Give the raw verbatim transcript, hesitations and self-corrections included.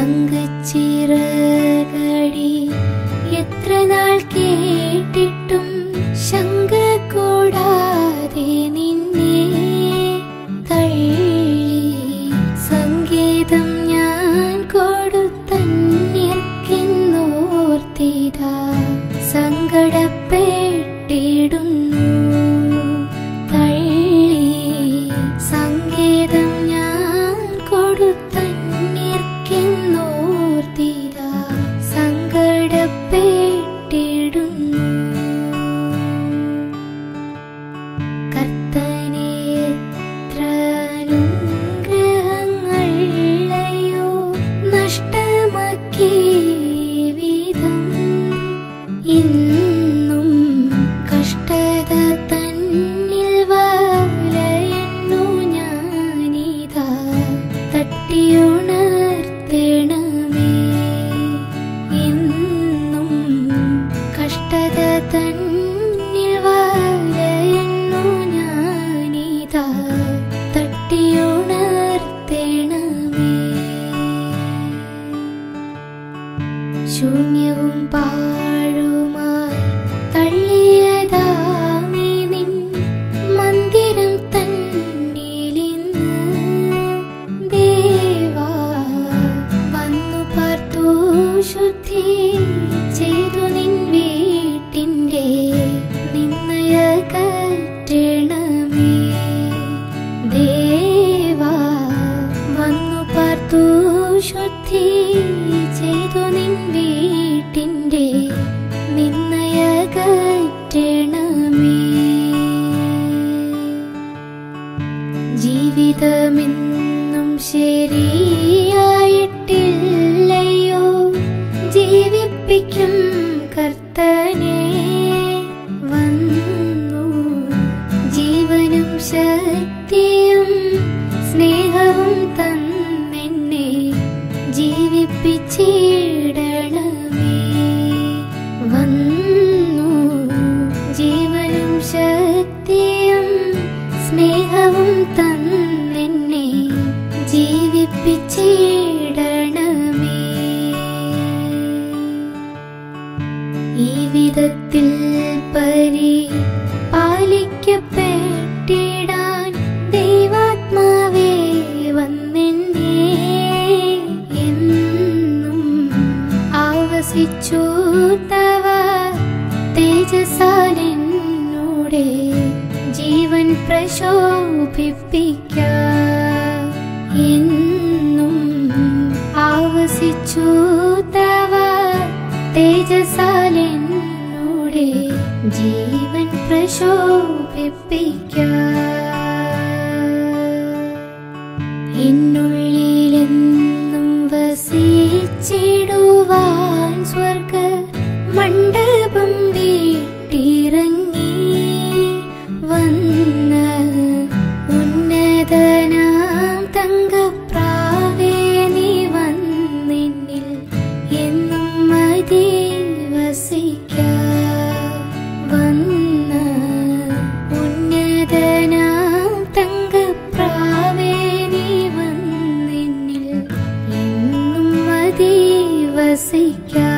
തങ്കച്ചിറകടി എത്ര നാൾ കേട്ടിട്ടും ശങ്ക കൂടാതെ നിന്നെ തള്ളി സംഗീതം ഞാൻ കൊടുത്തന്യർക്കെന്നോർത്തിതാ സങ്കടപ്പെട്ടിടുന്നു. തള്ളി സംഗീതം ഞാൻ കൊടുത്തന്യർക്കെന്നോർത്തിതാ സങ്കടപ്പെട്ടിടുന്നു. കർത്തനെ എത്ര അനുഗ്രഹങ്ങളെയോ നഷ്ടമാക്കി വിധം ഇന്നും കഷ്ടത തന്നിൽ വലയുന്നു ഞാനിതാ തട്ടിയുണർത്തേണമേ. ഇന്നും കഷ്ടത തന്നിൽ വലയുന്നു ഞാനിതാ തട്ടിയുണർത്തേണമേ. ശൂന്യവും പാഴുമായി തള്ളിയതാമീ നിൻ മന്ദിരം തന്നിലിന്ന് ദേവാ വന്നു പാർത്തു ശുദ്ധി ചെയ്തു നിൻ വീട്ടിൻ്റെ നിന്നയകറ്റണമേ. ദേവാ വന്നു പാർത്തു ശുദ്ധി ചെയ്തു നിൻ വീട്ടിൻ്റെ നിന്നയകറ്റണമേ. ജീവിതമെന്നും ശരിയായിട്ടില്ലയോ ജീവിപ്പിക്കും കർത്തനെ വന്നു ജീവനും ശക്തിയും സ്നേഹവും തന്നെന്നെ ജീവിപ്പിച്ചിടണമേ. വന്നു ജീവനും ശക്തിയും സ്നേഹവും തന്നെന്നെ ജീവിപ്പിച്ചിടണമേ. ഈ വിധത്തിൽ പരിപാലിക്കപ്പെട്ടിടാൻ ദൈവാത്മാവേ വന്നെന്നെ എന്നും ആവസിച്ചു തവ തേജസാലെന്നൂടെ ജീവൻ പ്രശോഭിപ്പിക്ക. എന്നും ആവസിച്ചു തവ തേജസാലെന്നൂടെ ജീവൻ പ്രശോഭിപ്പിക്ക. എന്നുള്ളിലെന്നും വസിച്ചിടുവാൻ സ്വർഗ മണ്ഡപം വീട്ടിറങ്ങി വന്ന ഉന്നതനാം തങ്കപ്രാവേ നീ വന്നെന്നിൽ എന്നും മതിവസിക്ക. വന്ന ഉന്നതനാം തങ്കപ്രാവേ നീ വന്നെന്നിൽ എന്നും മതിവസിക്ക.